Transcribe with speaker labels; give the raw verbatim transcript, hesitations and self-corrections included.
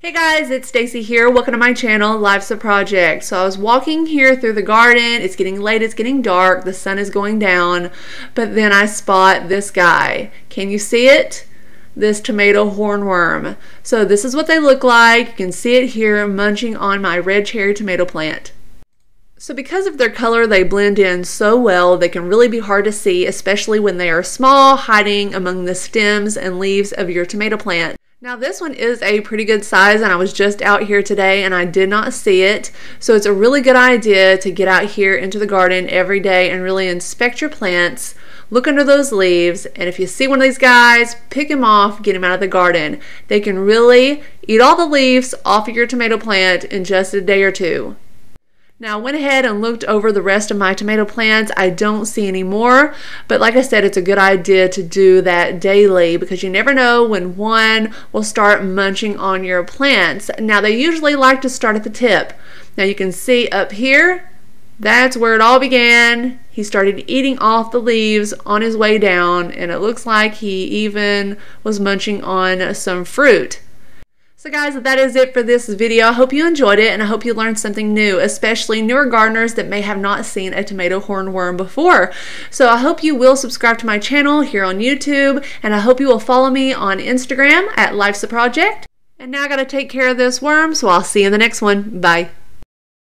Speaker 1: Hey guys, it's Stacy here. Welcome to my channel, Life's a Project. So I was walking here through the garden. It's getting late, it's getting dark, the sun is going down, but then I spot this guy. Can you see it? This tomato hornworm. So this is what they look like. You can see it here munching on my red cherry tomato plant. So because of their color, they blend in so well, they can really be hard to see, especially when they are small, hiding among the stems and leaves of your tomato plant. Now this one is a pretty good size, and I was just out here today and I did not see it. So it's a really good idea to get out here into the garden every day and really inspect your plants, look under those leaves, and if you see one of these guys, pick him off, get him out of the garden. They can really eat all the leaves off of your tomato plant in just a day or two. Now I went ahead and looked over the rest of my tomato plants. I don't see any more, but like I said, it's a good idea to do that daily because you never know when one will start munching on your plants. Now they usually like to start at the tip. Now you can see up here, that's where it all began. He started eating off the leaves on his way down, and it looks like he even was munching on some fruit. So guys, that is it for this video. I hope you enjoyed it and I hope you learned something new, especially newer gardeners that may have not seen a tomato hornworm before. So I hope you will subscribe to my channel here on YouTube, and I hope you will follow me on Instagram at Life's a Project. And now I gotta take care of this worm, so I'll see you in the next one. Bye.